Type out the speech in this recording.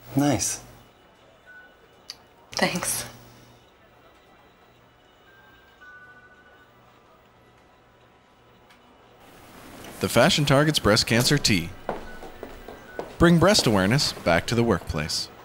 Nice. Thanks. The fashion targets breast cancer tea. Bring breast awareness back to the workplace.